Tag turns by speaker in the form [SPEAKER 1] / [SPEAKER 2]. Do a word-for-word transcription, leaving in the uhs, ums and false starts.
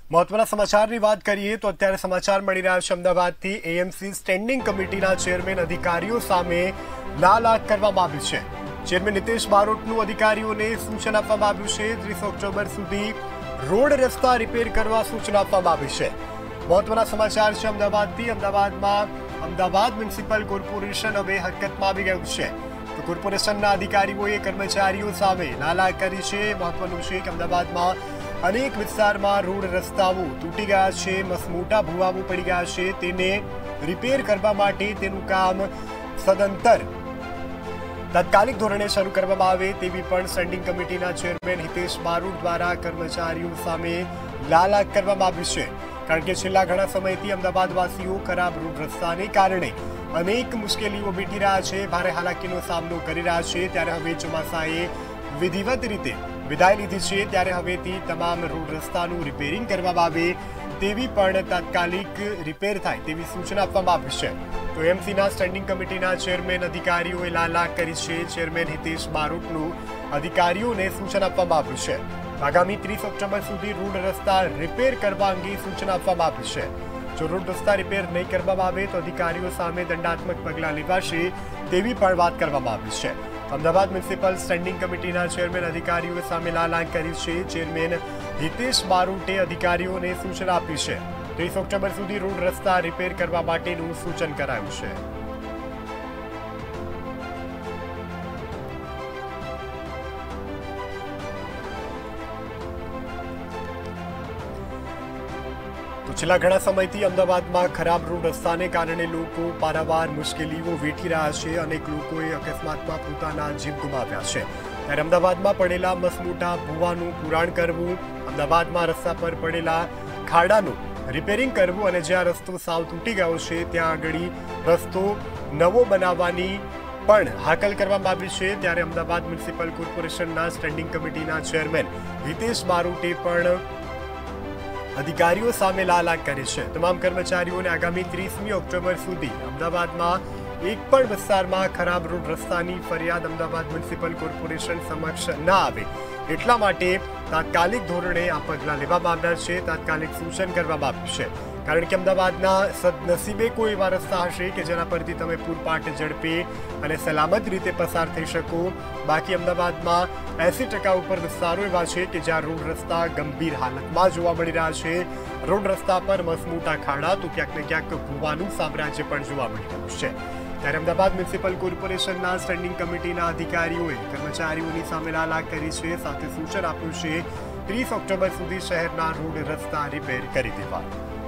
[SPEAKER 1] મહત્વના સમાચારની વાત કરીએ તો અત્યારે સમાચાર મળી રહ્યા છે અમદાવાદથી એએમસી સ્ટેન્ડિંગ કમિટીના ચેરમેન અધિકારીઓ સામે લાલાક કરવામાં આવ્યું છે। ચેરમેન હિતેશ બારોટનું અધિકારીઓને સૂચન આપવામાં આવ્યું છે ત્રીસ ઓક્ટોબર સુધી રોડ રસ્તા રિપેર કરવા સૂચના આપવામાં આવી છે। મહત્વના સમાચાર છે અમદાવાદથી અમદાવાદમાં અમદાવાદ મ્યુનિસિપલ કોર્પોરેશન હવે હરકતમાં આવી ગયું છે। તો કોર્પોરેશનના અધિકારીઓએ કર્મચારીઓ સામે લાલાક કરી છે। મહત્વનું છે કે અમદાવાદમાં અનેક વિસ્તારમાં રોડ રસ્તાઓ તૂટી ગયા છે, મસમોટા ભૂવાઓ પડી ગયા છે, તેને રિપેર કરવા માટે તેનું કામ સદંતર તાત્કાલિક ધોરણે શરૂ કરવામાં આવે તેવી પણ સ્ટેન્ડિંગ કમિટીના ચેરમેન હિતેશ બારોટ દ્વારા કર્મચારીઓ સામે લાલાક કરવામાં આવ્યું છે। કારણ કે છેલ્લા ઘણા સમયથી અમદાવાદવાસીઓ ખરાબ રોડ રસ્તાને કારણે અનેક મુશ્કેલીઓ વેઠી રહ્યા છે, ભારે હાલાકીનો સામનો કરી રહ્યા છે। ત્યારે હવે ચોમાસાએ વિધિવત રીતે વિદાય લીધી છે, ત્યારે હવેથી તમામ રોડ રસ્તાનું રિપેરિંગ કરવામાં આવે તેવી પણ તાત્કાલિક રિપેર થાય તેવી સૂચના આપવામાં આવી છે। તો એમસીના સ્ટેન્ડિંગ કમિટીના ચેરમેન અધિકારીઓએ લાલાક કરી છે। ચેરમેન હિતેશ બારોટનું અધિકારીઓને સૂચન આપવામાં આવ્યું છે। આગામી ત્રીસ ઓક્ટોબર સુધી રોડ રસ્તા રિપેર કરવા અંગે સૂચના આપવામાં આવી છે। જો રોડ રસ્તા રિપેર નહીં કરવામાં આવે તો અધિકારીઓ સામે દંડાત્મક પગલાં લેવાશે તેવી પણ વાત કરવામાં આવી છે। અમદાવાદ મ્યુનિસિપલ સ્ટેન્ડિંગ કમિટીના ચેરમેન અધિકારીઓ સામે લાલાક કરી છે। ચેરમેન હિતેશ બારોટે અધિકારીઓને સૂચના આપી છે। ત્રીસ ઓક્ટોબર સુધી રોડ રસ્તા રિપેર કરવા માટેનું સૂચન કરાયું છે। તો છેલ્લા ઘણા સમયથી અમદાવાદમાં ખરાબ રોડ રસ્તાને કારણે લોકો પારાવાર મુશ્કેલીઓ વેઠી રહ્યા છે। અનેક લોકોએ અકસ્માતમાં પોતાના જીવ ગુમાવ્યા છે। ત્યારે અમદાવાદમાં પડેલા મસમોટા ભૂવાનું પુરાણ કરવું, અમદાવાદમાં રસ્તા પર પડેલા ખાડાનું રિપેરિંગ કરવું અને જ્યાં રસ્તો સાવ તૂટી ગયો છે ત્યાં આગળ રસ્તો નવો બનાવવાની પણ હાકલ કરવામાં આવી છે। ત્યારે અમદાવાદ મ્યુનિસિપલ કોર્પોરેશનના સ્ટેન્ડિંગ કમિટીના ચેરમેન હિતેશ બારોટે પણ અધિકારીઓ સામે લાલાક કરી છે। તમામ કર્મચારીઓને આગામી ત્રીસમી ઓક્ટોબર સુધી અમદાવાદમાં એક પણ વિસ્તારમાં ખરાબ રોડ રસ્તાની ફરિયાદ અમદાવાદ મ્યુનિસિપલ કોર્પોરેશન સમક્ષ ન આવે એટલા માટે તાત્કાલિક ધોરણે આ પગલાં લેવામાં આવ્યા છે। તાત્કાલિક સૂચન કરવામાં આવ્યું છે, કારણ કે અમદાવાદના સદનસીબે કોઈ એવા રસ્તા હશે કે જેના પરથી તમે પૂરપાટ ઝડપે અને સલામત રીતે પસાર થઈ શકો। બાકી અમદાવાદમાં એસી ટકા ઉપર વિસ્તારો એવા છે કે જ્યાં રોડ રસ્તા ગંભીર હાલતમાં જોવા મળી રહ્યા છે। રોડ રસ્તા પર મસમોટા ખાડા તો ક્યાંક ને ક્યાંક ભૂવાનું સામ્રાજ્ય પણ જોવા મળી રહ્યું છે। ત્યારે અમદાવાદ મ્યુનિસિપલ કોર્પોરેશનના સ્ટેન્ડિંગ કમિટીના અધિકારીઓએ કર્મચારીઓની સામે લાલાક કરી છે, સાથે સૂચન આપ્યું છે ત્રીસ ઓક્ટોબર સુધી શહેરના રોડ રસ્તા રિપેર કરી દેવા।